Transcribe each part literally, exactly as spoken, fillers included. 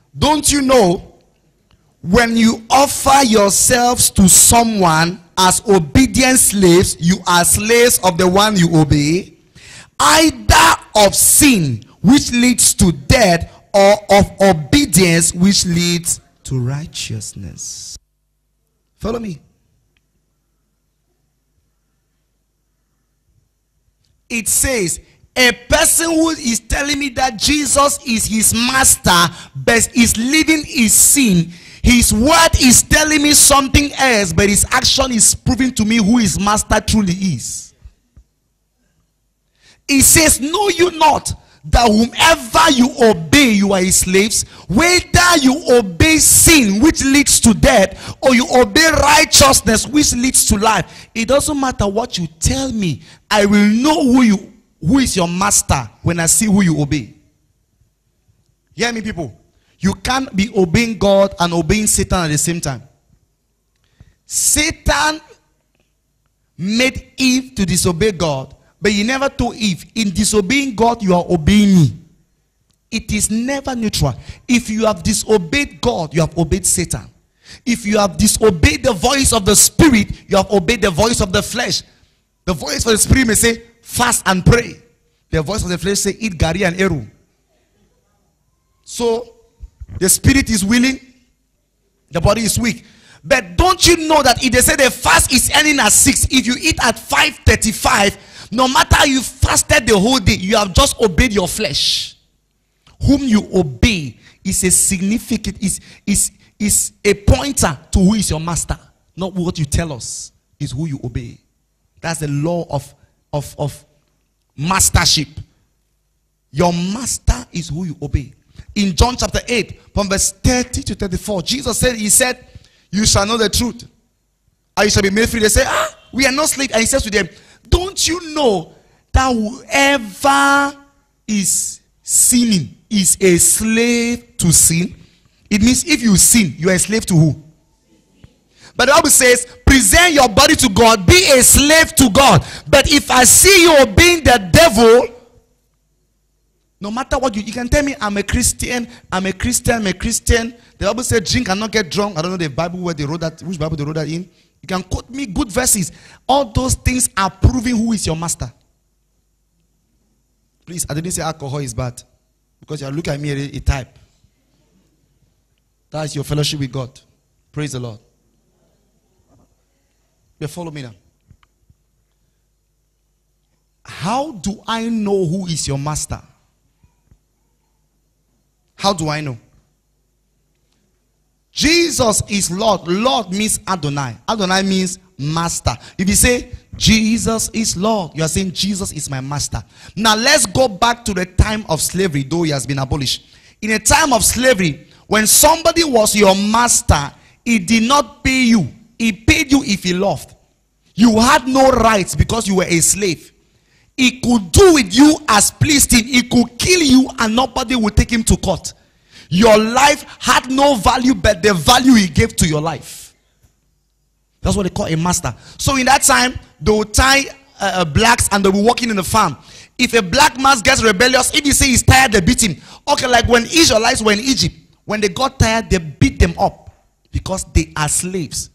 don't you know, when you offer yourselves to someone as obedient slaves, you are slaves of the one you obey, either of sin, which leads to death, or of obedience, which leads to righteousness. Follow me. It says, a person who is telling me that Jesus is his master but is living his sin, his word is telling me something else, but his action is proving to me who his master truly is. It says, know you not that whomever you obey, you are his slaves, whether you obey sin, which leads to death, or you obey righteousness, which leads to life. It doesn't matter what you tell me, I will know who you who is your master when I see who you obey. Hear me, people. You can't be obeying God and obeying Satan at the same time. Satan made Eve to disobey God, but he never told Eve, in disobeying God, you are obeying me. It is never neutral. If you have disobeyed God, you have obeyed Satan. If you have disobeyed the voice of the Spirit, you have obeyed the voice of the flesh. The voice of the Spirit may say, fast and pray. The voice of the flesh say, eat gari and eru. So, the spirit is willing, the body is weak. But don't you know that if they say the fast is ending at six, if you eat at five thirty-five, no matter you fasted the whole day, you have just obeyed your flesh. Whom you obey is a significant, is, is, is a pointer to who is your master. Not what you tell us, is who you obey. That's the law of, of, of mastership. Your master is who you obey. In John chapter eight, from verse thirty to thirty-four, Jesus said, he said, you shall know the truth, and you shall be made free. They say, ah, we are not slaves. And he says to them, don't you know that whoever is sinning is a slave to sin? It means if you sin, you are a slave to who? But the Bible says, present your body to God, be a slave to God. But if I see you obeying the devil, no matter what you, you can tell me, I'm a Christian, I'm a Christian, I'm a Christian. The Bible says, drink and not get drunk. I don't know the Bible where they wrote that, which Bible they wrote that in. You can quote me good verses. All those things are proving who is your master. Please, I didn't say alcohol is bad, because you're looking at me a, a type. That is your fellowship with God. Praise the Lord. You follow me now. How do I know who is your master? How do I know? Jesus is Lord. Lord means Adonai. Adonai means master. If you say Jesus is Lord, you are saying Jesus is my master. Now let's go back to the time of slavery, though he has been abolished. In a time of slavery, when somebody was your master, he did not pay you. He paid you if he loved. You had no rights because you were a slave. He could do with you as pleased him. He could kill you and nobody would take him to court. Your life had no value but the value he gave to your life. That's what they call a master. So in that time, they will tie uh, blacks and they will be working in the farm. If a black man gets rebellious, if he say he's tired, they beat him. Okay, like when Israelites were in Egypt, when they got tired, they beat them up because they are slaves.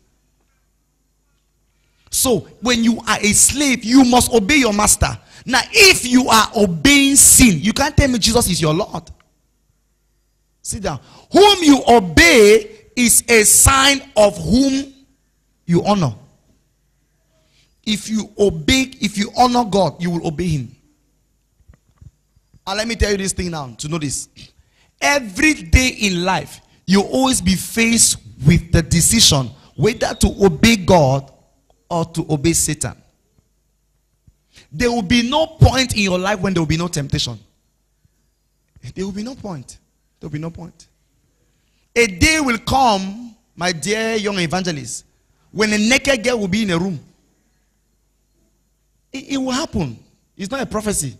So when you are a slave, you must obey your master. Now, if you are obeying sin, you can't tell me Jesus is your Lord. Sit down. Whom you obey is a sign of whom you honor. If you obey, if you honor God, you will obey him. And let me tell you this thing now, to know this. Every day in life, you always be faced with the decision whether to obey God or to obey Satan. There will be no point in your life when there will be no temptation. There will be no point. There will be no point. A day will come, my dear young evangelist, when a naked girl will be in a room. It, it will happen. It's not a prophecy.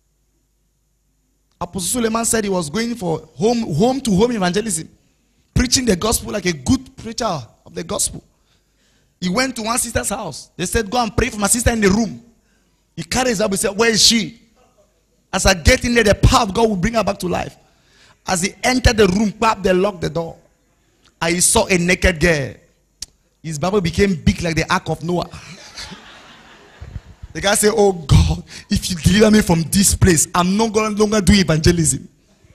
Apostle Suleiman said he was going for home, home to home evangelism, preaching the gospel like a good preacher of the gospel. He went to one sister's house. They said, go and pray for my sister in the room. He carries up and said, where is she? As I get in there, the power of God will bring her back to life. As he entered the room, pap, they locked the door. And he saw a naked girl. His Bible became big like the Ark of Noah. The guy said, oh God, if you deliver me from this place, I'm not going to longer do evangelism.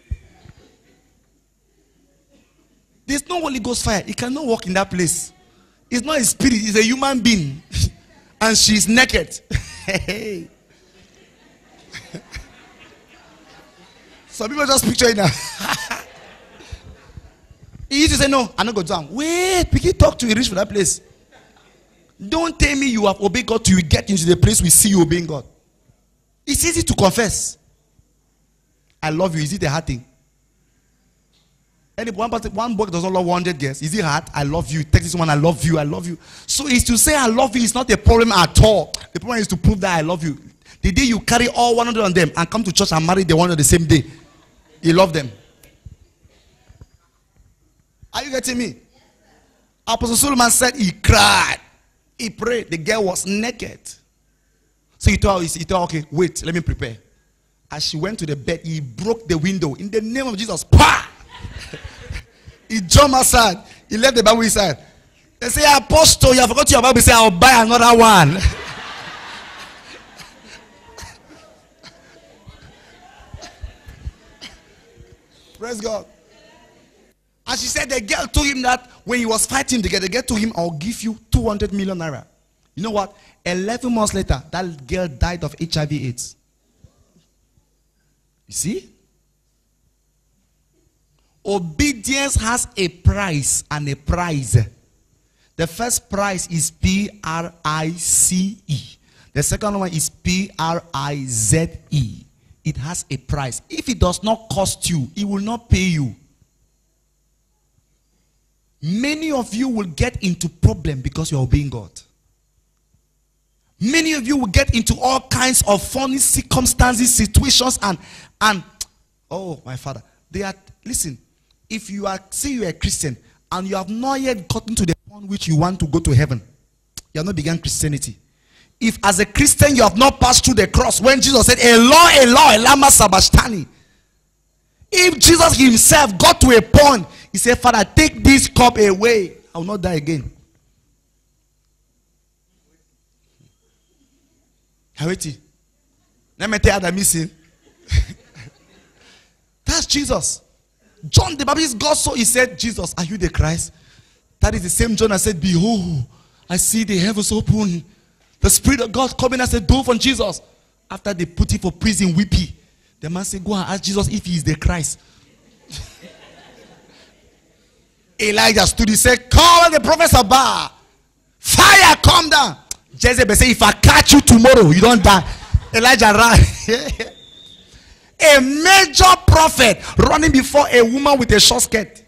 There's no Holy Ghost fire. He cannot walk in that place. It's not a spirit, it's a human being. And she's naked. Some people just picture it now. He used to say, no, I'm not going down. Wait, we can talk to you, reach for that place. Don't tell me you have obeyed God till you get into the place we see you obeying God. It's easy to confess. I love you. Is it a hard thing? Any one person, one boy does not love one hundred girls. Is it hard? I love you. Text this one, I love you. I love you. So it's to say I love you is not a problem at all. The problem is to prove that I love you. The day you carry all one hundred on them and come to church and marry the one on the same day, you love them. Are you getting me? Apostle Solomon said he cried. He prayed. The girl was naked. So he told her, he told her, okay, wait, let me prepare. As she went to the bed, he broke the window. In the name of Jesus, pa! He jumped outside. He left the Bible inside. They say, Apostle, you have forgotten your Bible. He said, I'll buy another one. Praise God. And she said the girl told him that when he was fighting together, the girl told him, I'll give you two hundred million naira. You know what? eleven months later, that girl died of H I V AIDS. You see? Obedience has a price and a prize. The first prize is P R I C E. The second one is P R I Z E. It has a price. If it does not cost you, it will not pay you. Many of you will get into problem because you are obeying God. Many of you will get into all kinds of funny circumstances, situations, and and oh my Father, they are listen. If you are say you are a Christian and you have not yet gotten to the point which you want to go to heaven, you have not begun Christianity. If as a Christian you have not passed through the cross when Jesus said, Eloi, Eloi, lama sabachthani. If Jesus himself got to a point, he said, Father, take this cup away. I will not die again. Hawiti. Let me tell you that missing. That's Jesus. John the Baptist, God saw, he said, Jesus, are you the Christ? That is the same John that said, behold, I see the heavens open. The Spirit of God coming as a dove on Jesus. After they put him for prison, weepy. The man said, go and ask Jesus if he is the Christ. Elijah stood, he said, call the prophets of Baal. Fire, come down. Jezebel said, if I catch you tomorrow, you don't die. Elijah ran. A major prophet running before a woman with a short skirt.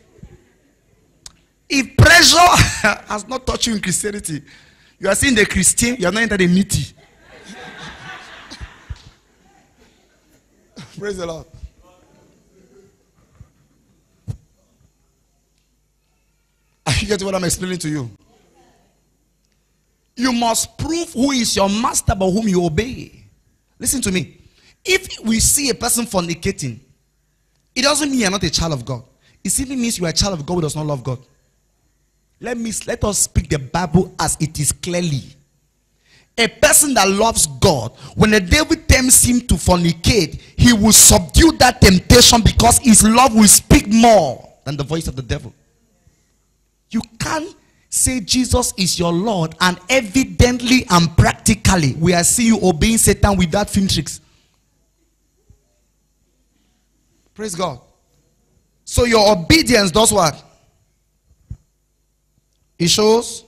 If pressure has not touched you in Christianity, you are seeing the Christian, you are not entered the meaty. Praise the Lord. Are you getting what I'm explaining to you? You must prove who is your master by whom you obey. Listen to me. If we see a person fornicating, it doesn't mean you're not a child of God. It simply means you are a child of God who does not love God. Let me let us speak the Bible as it is clearly. A person that loves God, when the devil tempts him to fornicate, he will subdue that temptation because his love will speak more than the voice of the devil. You can't say Jesus is your Lord and evidently and practically we are seeing you obeying Satan with that film tricks. Praise God. So your obedience does what? It shows.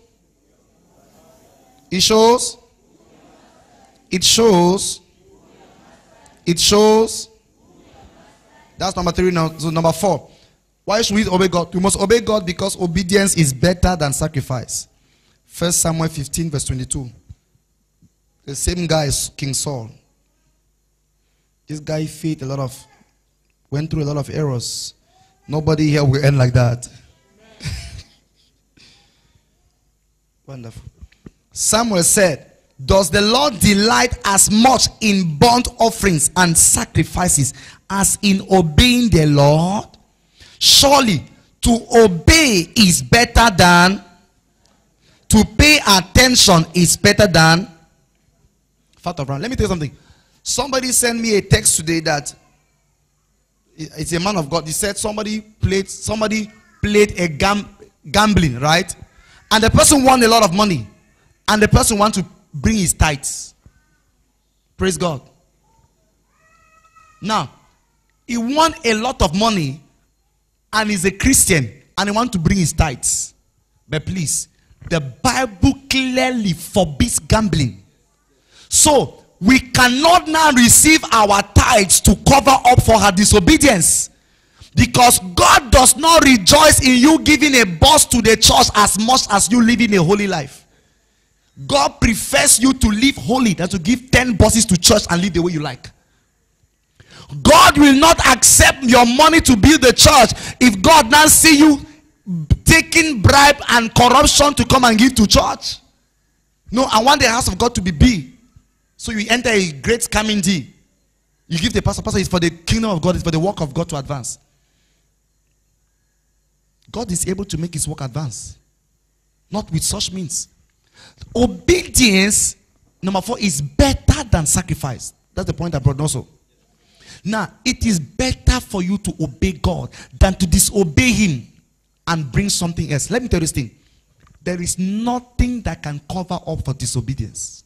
It shows. It shows. It shows. That's number three now. So number four. Why should we obey God? We must obey God because obedience is better than sacrifice. First Samuel fifteen verse twenty-two. The same guy is King Saul. This guy faced a lot of, went through a lot of errors. Nobody here will end like that. Wonderful. Samuel said, does the Lord delight as much in burnt offerings and sacrifices as in obeying the Lord? Surely to obey is better than to pay attention is better than fat of ram. Let me tell you something. Somebody sent me a text today that it's a man of God. He said somebody played somebody played a gam, gambling, right? And the person won a lot of money, and the person want to bring his tithes. Praise God. Now, he won a lot of money, and he's a Christian, and he want to bring his tithes. But please, the Bible clearly forbids gambling. So we cannot now receive our tithes to cover up for her disobedience, because God does not rejoice in you giving a bus to the church as much as you living a holy life. God prefers you to live holy than to give ten buses to church and live the way you like. God will not accept your money to build the church if God now see you taking bribe and corruption to come and give to church. No, I want the house of God to be big. So you enter a great scamming deal. You give the pastor, pastor is for the kingdom of God, it's for the work of God to advance. God is able to make his work advance. Not with such means. Obedience, number four, is better than sacrifice. That's the point I brought also. Now, it is better for you to obey God than to disobey him and bring something else. Let me tell you this thing. There is nothing that can cover up for disobedience.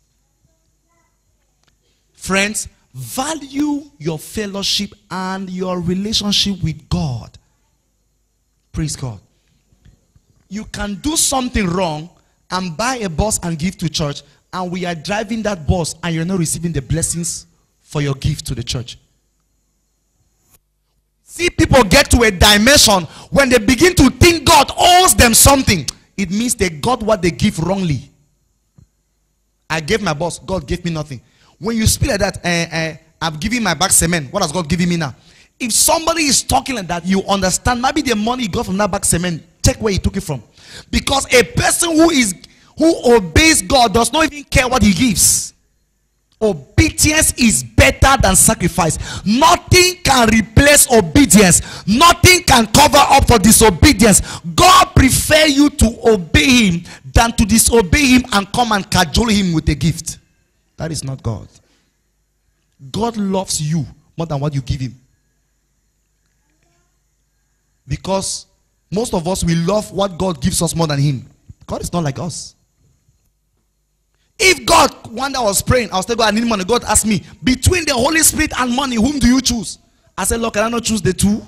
Friends, value your fellowship and your relationship with God. Praise God. You can do something wrong and buy a bus and give to church, and we are driving that bus and you're not receiving the blessings for your gift to the church. See, people get to a dimension when they begin to think God owes them something. It means they got what they give wrongly. I gave my boss, God gave me nothing. When you speak like that, uh, uh, I've given my back cement. What has God given me now? If somebody is talking like that, you understand maybe the money he got from that back cement, check where he took it from. Because a person who is who obeys God does not even care what he gives. Obedience is better than sacrifice. Nothing can replace obedience. Nothing can cover up for disobedience. God prefers you to obey him than to disobey him and come and cajole him with a gift. That is not God. God loves you more than what you give him. Because most of us, we love what God gives us more than him. God is not like us. If God, one day I was praying, I was telling God I need money. God asked me, between the Holy Spirit and money, whom do you choose? I said, Lord, can I not choose the two?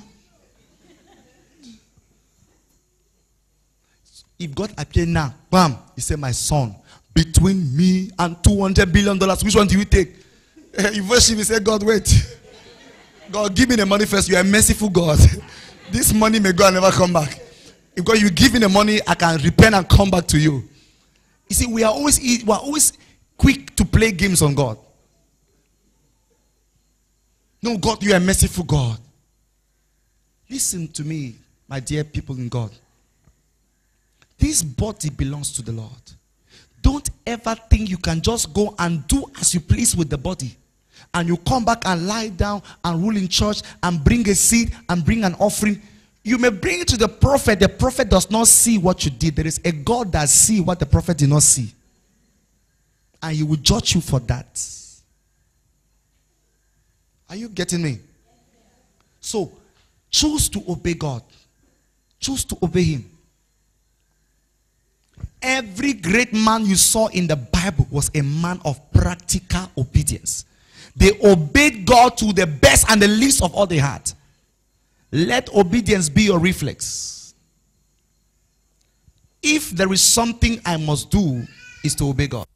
If God appeared now, bam, he said, my son, between me and two hundred billion dollars, which one do you take? You worship, he said, God, wait. God, give me the money first. You are a merciful God. This money may go and never come back. Because you give me the money, I can repent and come back to you. You see, we are always we are always quick to play games on God. No, God, you are a merciful God. Listen to me, my dear people in God. This body belongs to the Lord. Don't ever think you can just go and do as you please with the body. And you come back and lie down and rule in church and bring a seed and bring an offering. You may bring it to the prophet. The prophet does not see what you did. There is a God that sees what the prophet did not see. And he will judge you for that. Are you getting me? So, choose to obey God. Choose to obey him. Every great man you saw in the Bible was a man of practical obedience. They obeyed God to the best and the least of all they had. Let obedience be your reflex. If there is something I must do, is to obey God.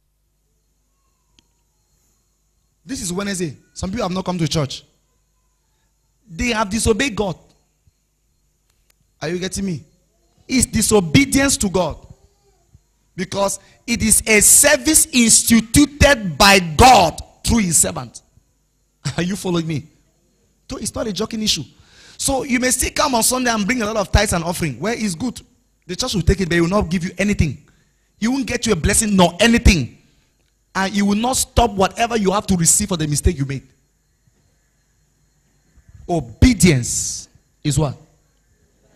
This is Wednesday. Some people have not come to church. They have disobeyed God. Are you getting me? It's disobedience to God. Because it is a service instituted by God through his servant. Are you following me? So it's not a joking issue. So you may still come on Sunday and bring a lot of tithes and offering. Where is good. The church will take it, but it will not give you anything. You won't get you a blessing nor anything. And you will not stop whatever you have to receive for the mistake you made. Obedience is what?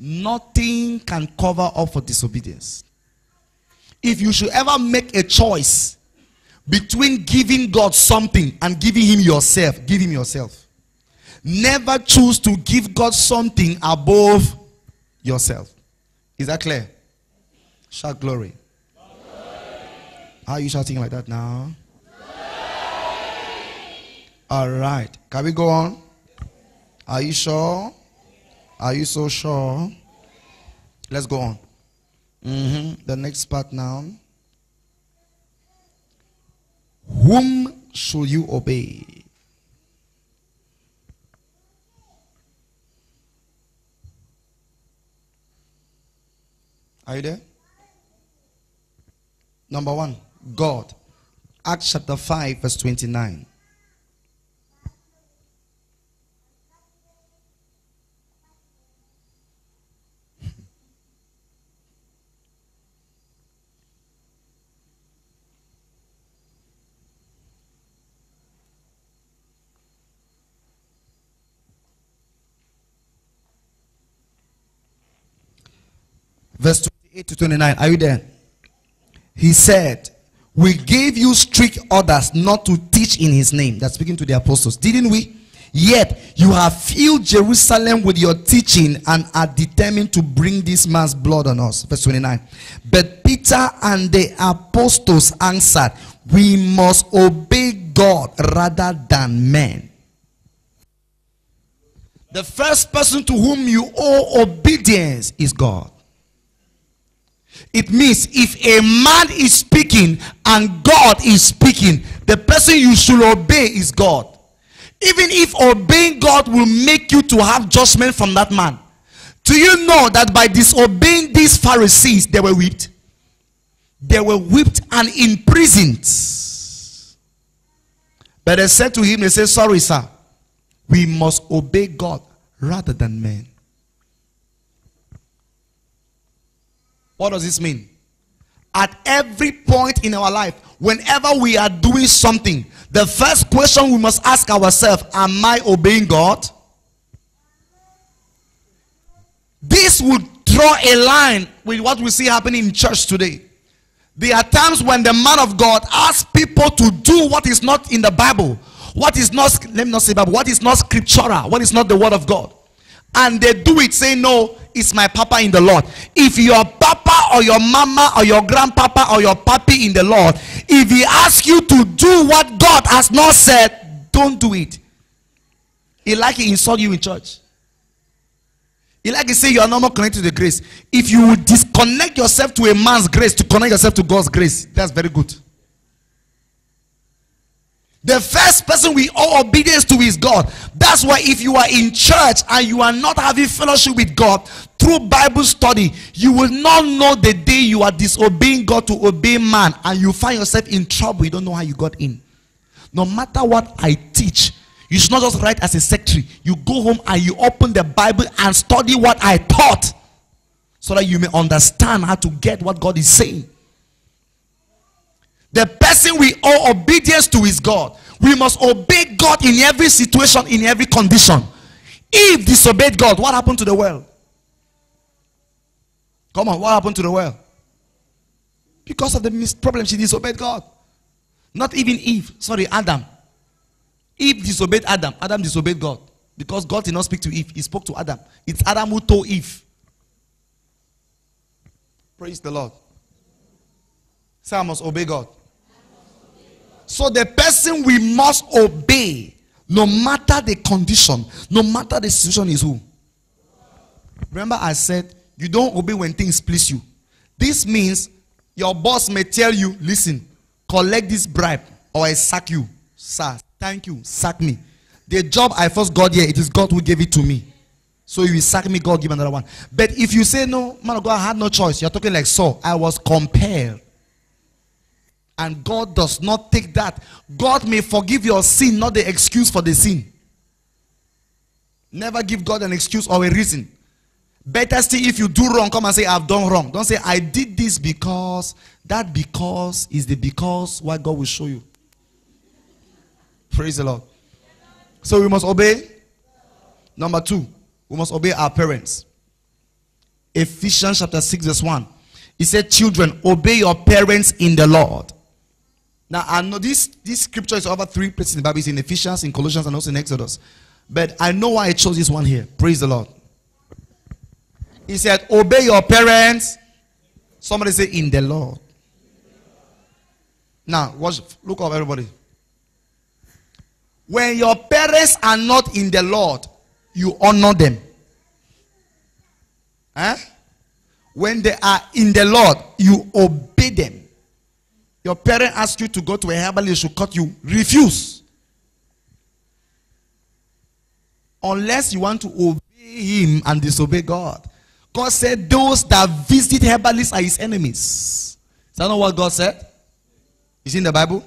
Nothing can cover up for disobedience. If you should ever make a choice between giving God something and giving him yourself, give him yourself. Never choose to give God something above yourself. Is that clear? Shout glory. How are you shouting like that now? All right. Can we go on? Are you sure? Are you so sure? Let's go on. Mm-hmm. The next part now. Whom should you obey? Are you there? Number one, God. Acts chapter five, verse twenty-nine. Verse twenty-eight to twenty-nine. Are you there? He said, we gave you strict orders not to teach in his name. That's speaking to the apostles. Didn't we? Yet you have filled Jerusalem with your teaching and are determined to bring this man's blood on us. Verse twenty-nine. But Peter and the apostles answered, we must obey God rather than men. The first person to whom you owe obedience is God. It means if a man is speaking and God is speaking, the person you should obey is God. Even if obeying God will make you to have judgment from that man. Do you know that by disobeying these Pharisees, they were whipped? They were whipped and imprisoned. But they said to him, they said, sorry sir, we must obey God rather than men. What does this mean? At every point in our life, whenever we are doing something, the first question we must ask ourselves, am I obeying God? This would draw a line with what we see happening in church today. There are times when the man of God asks people to do what is not in the Bible, what is not, let me not say Bible, what is not scriptural, what is not the word of God. And they do it saying, no, it's my papa in the Lord. If your papa or your mama or your grandpapa or your papi in the Lord, if he asks you to do what God has not said, don't do it. He like he insult you in church. He like he say you are not more connected to the grace. If you would disconnect yourself to a man's grace to connect yourself to God's grace, that's very good. The first person we owe obedience to is God. That's why if you are in church and you are not having fellowship with God through Bible study, you will not know the day you are disobeying God to obey man, and you find yourself in trouble. You don't know how you got in. No matter what I teach, you should not just write as a secretary. You go home and you open the Bible and study what I taught, so that you may understand how to get what God is saying. The person we owe obedience to is God. We must obey God in every situation, in every condition. Eve disobeyed God. What happened to the well? Come on, what happened to the well? Because of the problem, she disobeyed God. Not even Eve, sorry, Adam. Eve disobeyed Adam. Adam disobeyed God. Because God did not speak to Eve, he spoke to Adam. It's Adam who told Eve. Praise the Lord. Say, I must obey God. So the person we must obey, no matter the condition, no matter the situation, is who? Remember I said, you don't obey when things please you. This means your boss may tell you, listen, collect this bribe or I sack you. Sir, thank you, sack me. The job I first got here, it is God who gave it to me. So if you sack me, God give another one. But if you say, no, man of God, I had no choice. You're talking like Saul. I was compelled. And God does not take that. God may forgive your sin, not the excuse for the sin. Never give God an excuse or a reason. Better still, if you do wrong, come and say, I've done wrong. Don't say, I did this because. That because is the because why God will show you. Praise the Lord. So we must obey. Number two, we must obey our parents. Ephesians chapter six verse one. He said, children, obey your parents in the Lord. Now, I know this, this scripture is over three places in the Bible. It's in Ephesians, in Colossians, and also in Exodus. But I know why I chose this one here. Praise the Lord. He said, obey your parents. Somebody say, in the Lord. Now, watch, look up, everybody. When your parents are not in the Lord, you honor them. Huh? When they are in the Lord, you obey them. Your parent asks you to go to a herbalist, should cut you. Refuse. Unless you want to obey him and disobey God. God said those that visit herbalists are his enemies. Is that not what God said? Is it in the Bible?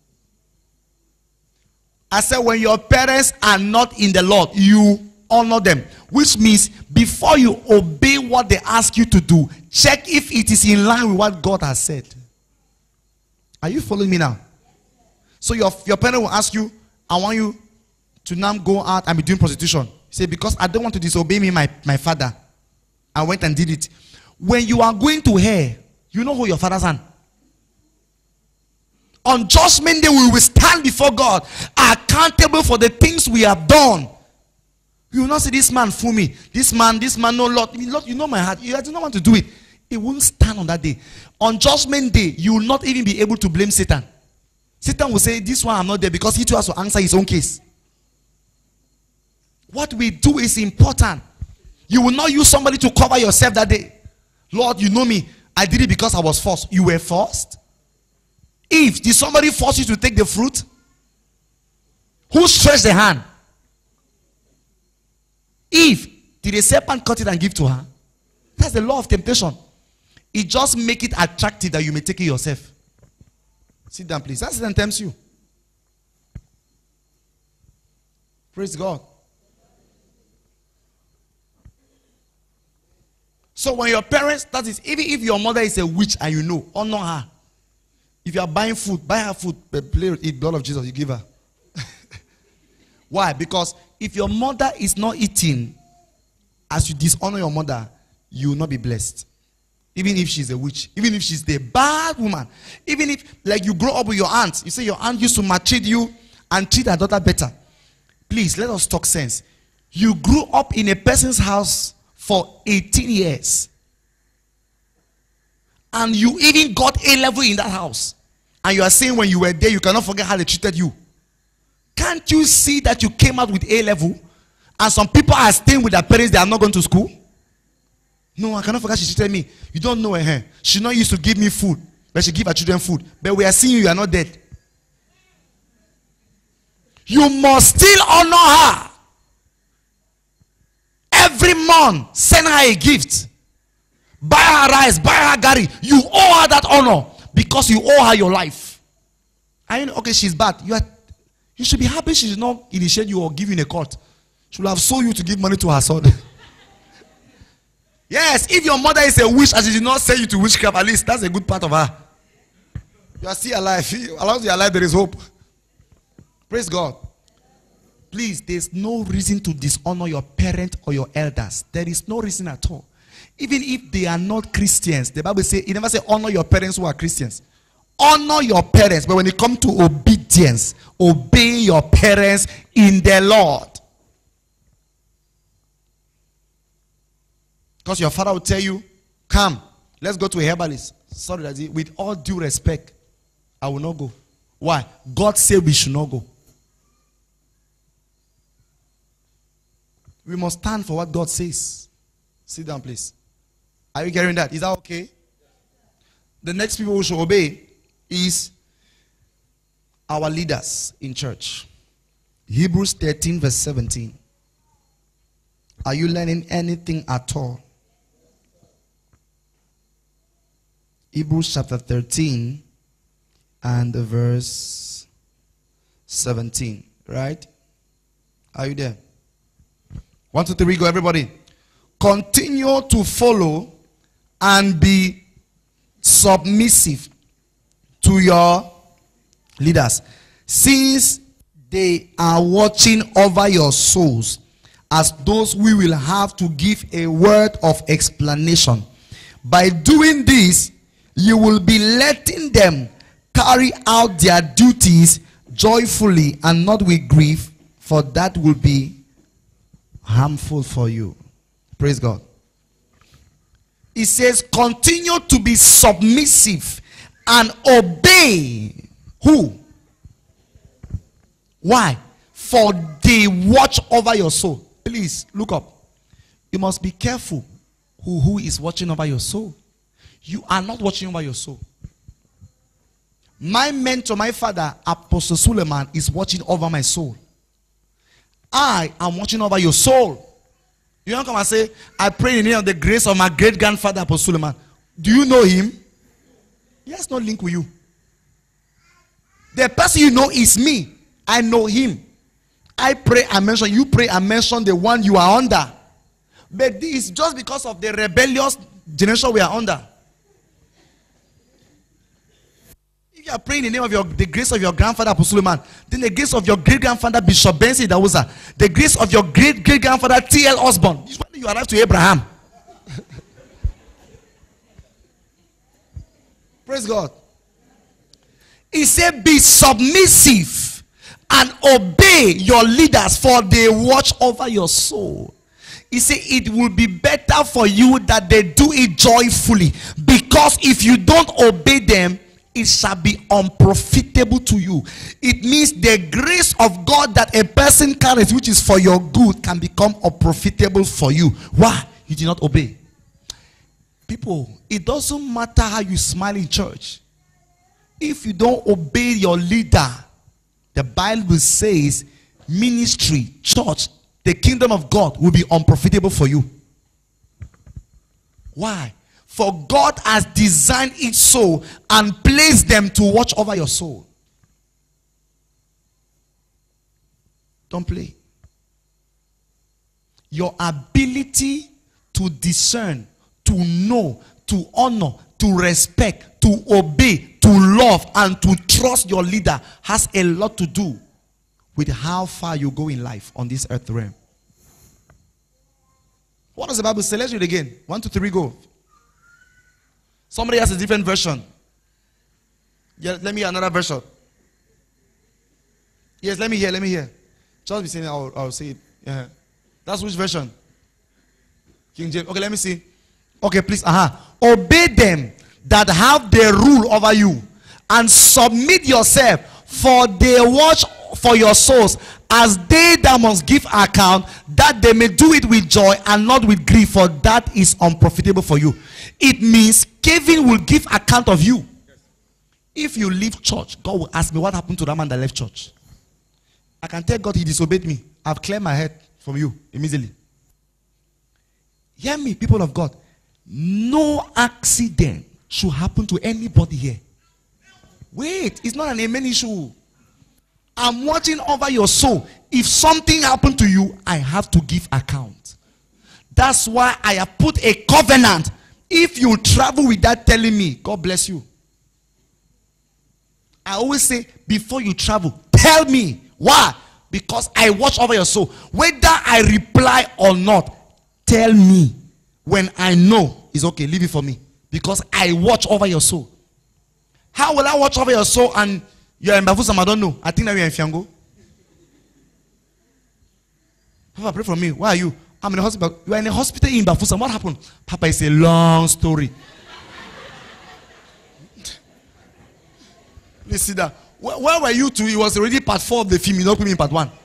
I said when your parents are not in the Lord, you honor them. Which means before you obey what they ask you to do, check if it is in line with what God has said. Are you following me now? So your, your parent will ask you, I want you to now go out and be doing prostitution. Say, because I don't want to disobey me, my, my father. I went and did it. When you are going to hell, you know who your father's son. On judgment day, we will stand before God, accountable for the things we have done. You will not say, this man fool me. This man, this man, no, Lord. Lord, you know my heart. I do not want to do it. It won't stand on that day. On judgment day, you will not even be able to blame Satan. Satan will say, this one I'm not there, because he too has to answer his own case. What we do is important. You will not use somebody to cover yourself that day. Lord, you know me. I did it because I was forced. You were forced? Eve, did somebody force you to take the fruit? Who stretched the hand? Eve, did a serpent cut it and give to her? That's the law of temptation. It just make it attractive that you may take it yourself. Sit down, please. That's Satan tempts you. Praise God. So when your parents, that is, even if your mother is a witch and you know, honor her. If you are buying food, buy her food, play, eat blood of Jesus, you give her. Why? Because if your mother is not eating, as you dishonor your mother, you will not be blessed. Even if she's a witch, even if she's the bad woman, even if, like, you grow up with your aunt, you say your aunt used to maltreat you and treat her daughter better. Please, let us talk sense. You grew up in a person's house for eighteen years. And you even got A level in that house. And you are saying when you were there, you cannot forget how they treated you. Can't you see that you came out with A level? And some people are staying with their parents, they are not going to school? No, I cannot forget she treated me. You don't know her. She not used to give me food, but she give her children food. But we are seeing you, you are not dead. You must still honor her. Every month, send her a gift. Buy her rice, buy her gari. You owe her that honor because you owe her your life. I know, okay, she's bad. You are, you should be happy she did not initiate you or give you in a court. She will have sold you to give money to her son. Yes, if your mother is a witch and she did not send you to witchcraft, at least that's a good part of her. You are still alive. As long as you are alive, there is hope. Praise God. Please, there's no reason to dishonor your parent or your elders. There is no reason at all. Even if they are not Christians, the Bible says, it never says honor your parents who are Christians. Honor your parents, but when it comes to obedience, obey your parents in the Lord. Because your father will tell you, come, let's go to a herbalist. Sorry, Daddy, with all due respect, I will not go. Why? God said we should not go. We must stand for what God says. Sit down, please. Are you getting that? Is that okay? The next people we should obey is our leaders in church. Hebrews thirteen verse seventeen. Are you learning anything at all? Hebrews chapter thirteen and the verse seventeen. Right? Are you there? One, two, three, go everybody. Continue to follow and be submissive to your leaders, since they are watching over your souls as those we will have to give a word of explanation. By doing this, you will be letting them carry out their duties joyfully and not with grief, for that will be harmful for you. Praise God. It says, continue to be submissive and obey. Who? Why? For they watch over your soul. Please look up. You must be careful who, who is watching over your soul. You are not watching over your soul. My mentor, my father, Apostle Suleiman, is watching over my soul. I am watching over your soul. You don't come and say, I pray in the name of the grace of my great grandfather, Apostle Suleiman. Do you know him? He has no link with you. The person you know is me. I know him. I pray and mention, you pray and mention the one you are under. But this is just because of the rebellious generation we are under. If you are praying in the name of your, the grace of your grandfather Apostle Suleiman, then the grace of your great grandfather Bishop Benson Dawuza, the grace of your great great grandfather T L Osborne. This is when you arrive to Abraham. Praise God. He said, be submissive and obey your leaders, for they watch over your soul. He said it will be better for you that they do it joyfully, because if you don't obey them, it shall be unprofitable to you. It means the grace of God that a person carries, which is for your good, can become unprofitable for you. Why? You did not obey. People, it doesn't matter how you smile in church. If you don't obey your leader, the Bible says ministry, church, the kingdom of God will be unprofitable for you. Why? For God has designed each soul and placed them to watch over your soul. Don't play. Your ability to discern, to know, to honor, to respect, to obey, to love, and to trust your leader has a lot to do with how far you go in life on this earth realm. What does the Bible say? Let's read again. One, two, three, go. Somebody has a different version. Yeah, let me hear another version. Yes, let me hear, let me hear. Just be saying, I'll, I'll say it. Yeah. That's which version? King James. Okay, let me see. Okay, please. Uh-huh. Obey them that have the rule over you, and submit yourself, for they watch for your souls, as they that must give account, that they may do it with joy and not with grief, for that is unprofitable for you. It means Kevin will give account of you. If you leave church, God will ask me, what happened to that man that left church? I can tell God he disobeyed me. I've cleared my head from you immediately. Hear me, people of God. No accident should happen to anybody here. Wait, it's not an amen issue. I'm watching over your soul. If something happened to you, I have to give account. That's why I have put a covenant. If you travel without telling me, God bless you. I always say, before you travel, tell me. Why? Because I watch over your soul. Whether I reply or not, tell me. When I know, it's okay, leave it for me. Because I watch over your soul. How will I watch over your soul and you're in Bafusam? I don't know. I think that you're in Fiango. Papa, pray for me. Why are you? I'm in a hospital. You are in a hospital in Bafusam. What happened? Papa, it's a long story. Please see that. Where, where were you two? It was already part four of the film. You don't put me in part one.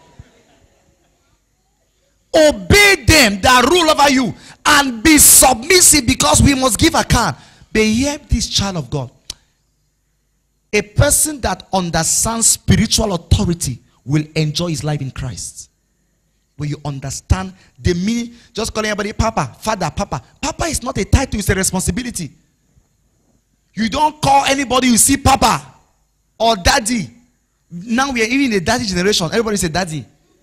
Obey them that rule over you, and be submissive, because we must give account. But hear this, child of God. A person that understands spiritual authority will enjoy his life in Christ. When you understand the meaning, just calling everybody Papa, Father, Papa. Papa is not a title, it's a responsibility. You don't call anybody you see Papa or Daddy. Now we are even in a daddy generation. Everybody say Daddy.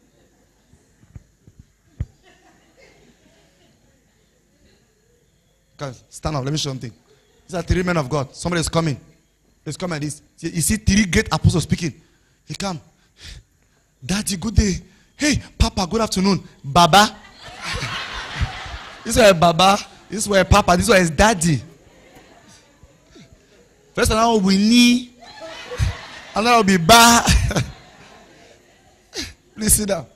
Guys, stand up. Let me show something. These are three men of God. Somebody is coming. He's coming like this. You see three great apostles speaking. He come. Daddy, good day. Hey, Papa, good afternoon. Baba. This is Baba. This is Papa. This is Daddy. First and all, we need. And then will be Ba. Please sit down.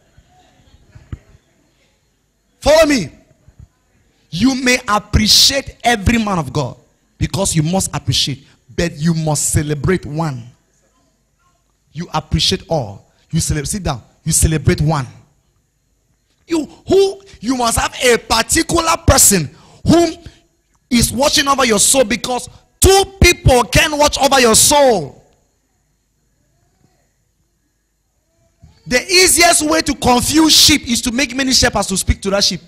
Follow me. You may appreciate every man of God because you must appreciate, but you must celebrate one. You appreciate all. You celebrate. Sit down. You celebrate one. You who you must have a particular person whom is watching over your soul, because two people can watch over your soul. The easiest way to confuse sheep is to make many shepherds to speak to that sheep.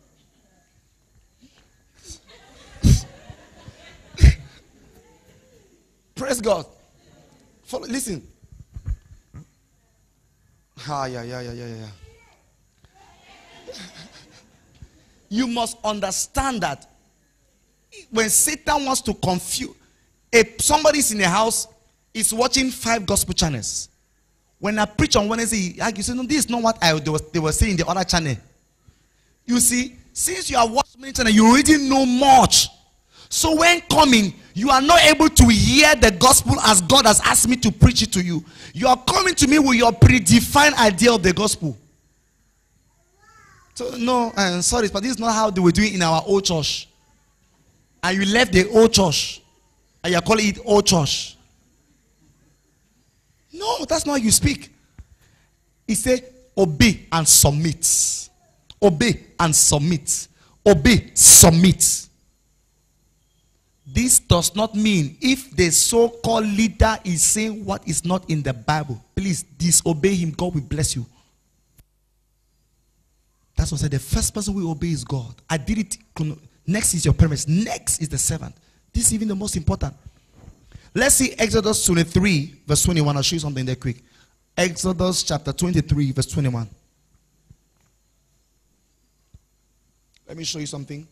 Praise God. Follow, listen. Ah, yeah, yeah, yeah, yeah, yeah. You must understand that when Satan wants to confuse, if somebody's in a house, is watching five gospel channels. When I preach on Wednesday, you say, no, this is not what I, they, was, they were saying in the other channel. You see, since you are watching many channels, you already know much. So when coming, you are not able to hear the gospel as God has asked me to preach it to you. You are coming to me with your predefined idea of the gospel. So, no, I'm sorry, but this is not how they were doing in our old church. And you left the old church, and you're calling it old church. No, that's not how you speak. He said, obey and submit. Obey and submit. Obey, submit. This does not mean if the so-called leader is saying what is not in the Bible, please disobey him. God will bless you. That's what I said. The first person we obey is God. I did it. Next is your parents. Next is the servant. This is even the most important. Let's see Exodus twenty-three, verse twenty-one. I'll show you something there quick. Exodus chapter twenty-three, verse twenty-one. Let me show you something.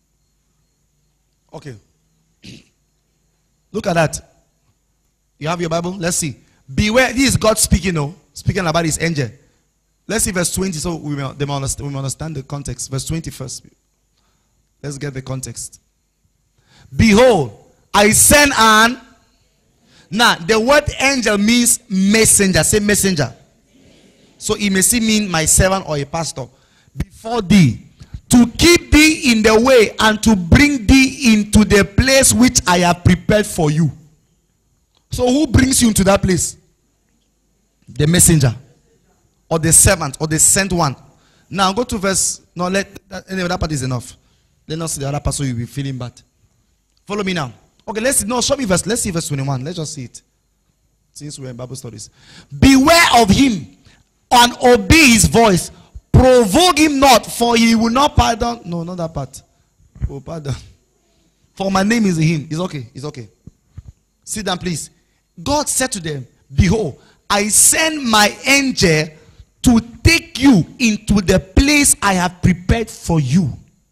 Okay. Look at that. You have your Bible? Let's see. Beware. This is God speaking, no? Speaking about his angel. Let's see verse twenty, so we may, they may understand, we may understand the context. Verse twenty first. Let's get the context. Behold, I send an... Now, the word angel means messenger. Say messenger. So it may see mean my servant or a pastor. Before thee, to keep thee in the way and to bring thee into the place which I have prepared for you. So who brings you into that place? The messenger, or the servant, or the sent one. Now go to verse. No, let that, anyway, that part is enough. Let us see the other part, so you'll be feeling bad. Follow me now. Okay, let's see. No, show me verse. Let's see verse twenty-one. Let's just see it. Since we're in Bible studies. Beware of him and obey his voice. Provoke him not, for he will not pardon. No, not that part. Oh, pardon. For my name is in him. It's okay. It's okay. Sit down, please. God said to them, behold, I send my angel to take you into the place I have prepared for you.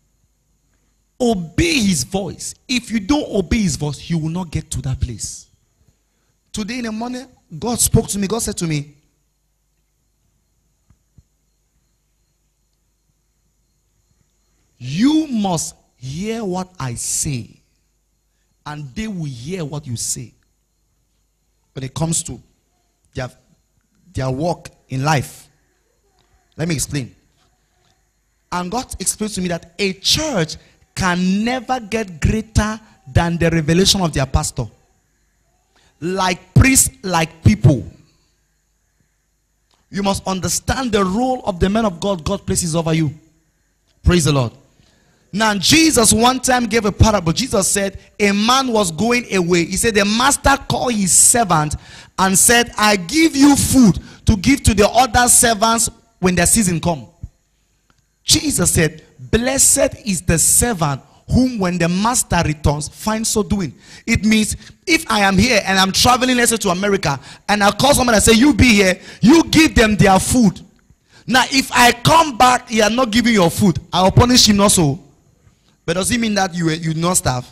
Obey his voice. If you don't obey his voice, you will not get to that place. Today in the morning, God spoke to me. God said to me, you must hear what I say, and they will hear what you say. When it comes to their, their work in life. Let me explain. And God explained to me that a church can never get greater than the revelation of their pastor. Like priests, like people. You must understand the role of the man of God God places over you. Praise the Lord. Now Jesus one time gave a parable. Jesus said a man was going away. He said the master called his servant and said, I give you food to give to the other servants when their season come. Jesus said, blessed is the servant whom when the master returns finds so doing. It means if I am here and I'm traveling, let's say to America, and I call someone and say, you be here, you give them their food. Now if I come back, you are not giving your food, I will punish him also. But does it mean that you you not starve?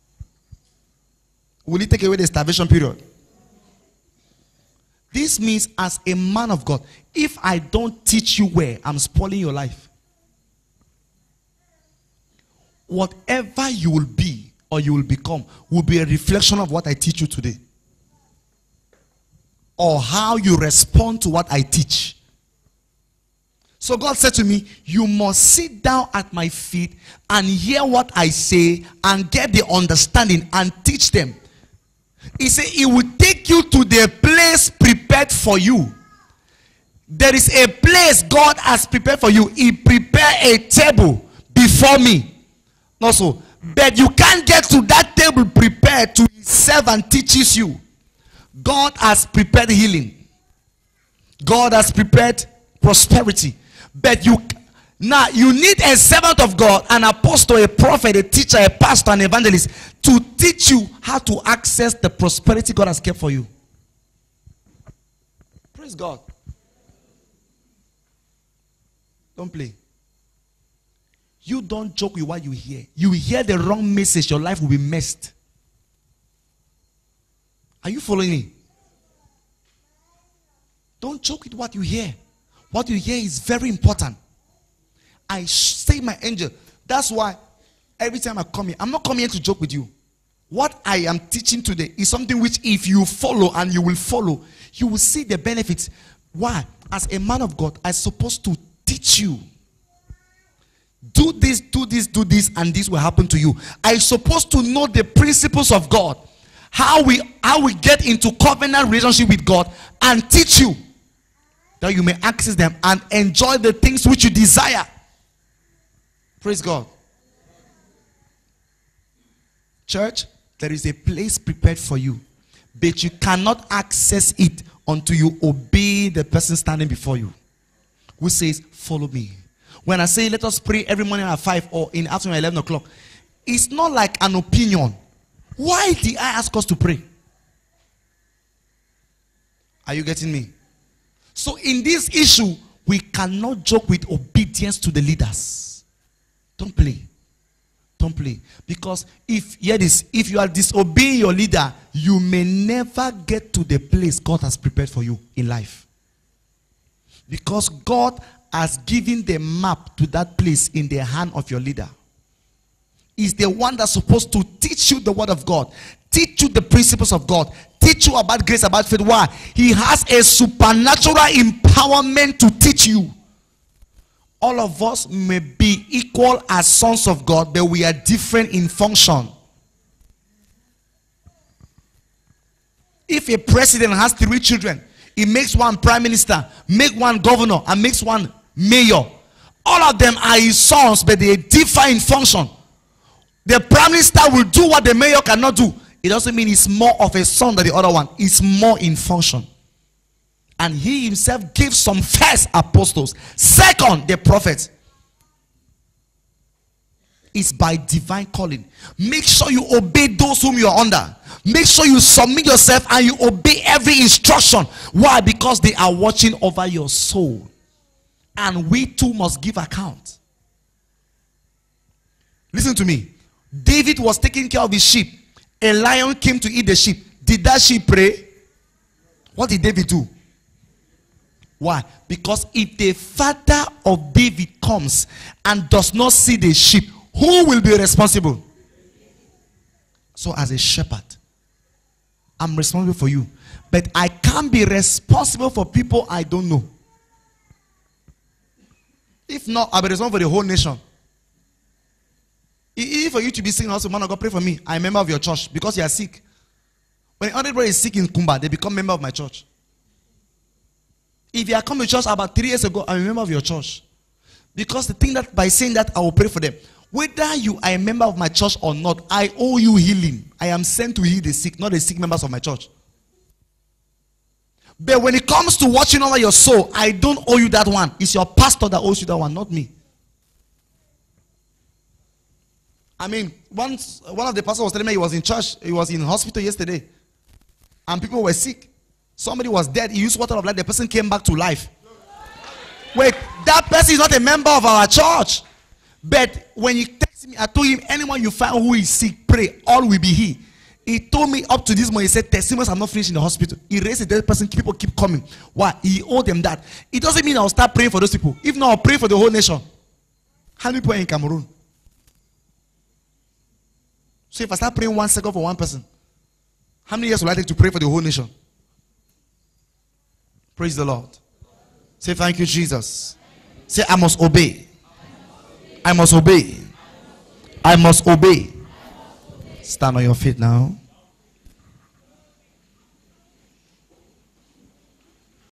Will it take away the starvation period? This means as a man of God, If I don't teach you well, I'm spoiling your life. Whatever you will be or you will become will be a reflection of what I teach you today, or how you respond to what I teach. So God said to me, you must sit down at my feet and hear what I say and get the understanding and teach them. He said it will take you to the place prepared for you. There is a place God has prepared for you. He prepared a table before me. Also, but you can't get to that table prepared to serve and teaches you. God has prepared healing. God has prepared prosperity. But you now you need a servant of God, an apostle, a prophet, a teacher, a pastor, an evangelist to teach you how to access the prosperity God has kept for you. Praise God. Don't play. You don't joke with what you hear. You hear the wrong message, your life will be messed. Are you following me? Don't joke with what you hear. What you hear is very important. I say, my angel, that's why every time I come here, I'm not coming here to joke with you. What I am teaching today is something which if you follow, and you will follow, you will see the benefits. Why? As a man of God, I'm supposed to teach you. Do this, do this, do this, and this will happen to you. I'm supposed to know the principles of God. How we, how we get into covenant relationship with God, and teach you that you may access them and enjoy the things which you desire. Praise God. Church, there is a place prepared for you, but you cannot access it until you obey the person standing before you, who says, follow me. When I say let us pray every morning at five or in the afternoon at eleven o'clock, it's not like an opinion. Why did I ask us to pray? Are you getting me? So in this issue, we cannot joke with obedience to the leaders. Don't play. Don't play. Because if, hear this, if you are disobeying your leader, you may never get to the place God has prepared for you in life. Because God has given the map to that place in the hand of your leader. He's the one that's supposed to teach you the word of God, teach you the principles of God, teach you about grace, about faith. Why? He has a supernatural empowerment to teach you. All of us may be equal as sons of God, but we are different in function. If a president has three children, he makes one prime minister, make one governor, and makes one mayor. All of them are his sons, but they differ in function. The prime minister will do what the mayor cannot do. It doesn't mean he's more of a son than the other one. It's more in function. And he himself gives some first apostles, second the prophets. It's by divine calling. Make sure you obey those whom you are under. Make sure you submit yourself and you obey every instruction. Why? Because they are watching over your soul. And we too must give account. Listen to me. David was taking care of his sheep. A lion came to eat the sheep. Did that sheep pray? What did David do? Why? Because if the father of David comes and does not see the sheep, who will be responsible? So as a shepherd, I'm responsible for you. But I can't be responsible for people I don't know. If not, I'll be responsible for the whole nation. If for you to be sick, also, man of God, pray for me. I'm a member of your church because you are sick. When anybody is sick in Kumba, they become member of my church. If you are come to church about three years ago, I'm a member of your church. Because the thing that by saying that, I will pray for them. Whether you are a member of my church or not, I owe you healing. I am sent to heal the sick, not the sick members of my church. But when it comes to watching over your soul, I don't owe you that one. It's your pastor that owes you that one, not me. I mean, once one of the pastors was telling me he was in church, he was in hospital yesterday, and people were sick. Somebody was dead. He used water of life. The person came back to life. Wait, that person is not a member of our church. But when he texted me, I told him, anyone you find who is sick, pray. All will be healed. He told me up to this moment, he said testimonies are not finished in the hospital. He raised a dead person, people keep coming. Why? He owed them that. It doesn't mean I'll start praying for those people. If not, I'll pray for the whole nation. How many people are in Cameroon? So if I start praying one second for one person, how many years will I take to pray for the whole nation? Praise the Lord. Say thank you, Jesus. Say I must obey. I must obey. I must obey. Stand on your feet now.